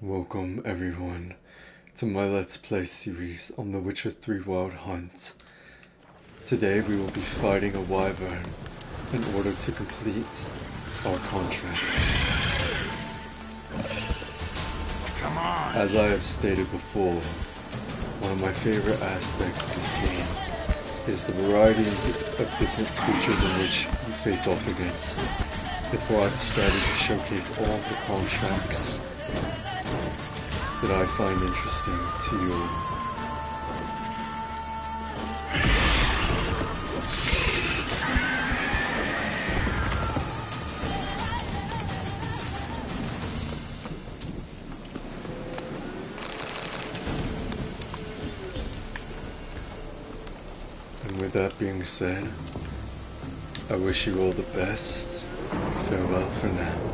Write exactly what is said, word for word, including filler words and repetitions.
Welcome everyone to my Let's Play series on The Witcher three Wild Hunt. Today we will be fighting a Wyvern in order to complete our contract. Come on. As I have stated before, one of my favorite aspects of this game is the variety of different creatures in which you face off against. Therefore I decided to showcase all of the contracts that I find interesting to you. And with that being said, I wish you all the best. Farewell for now.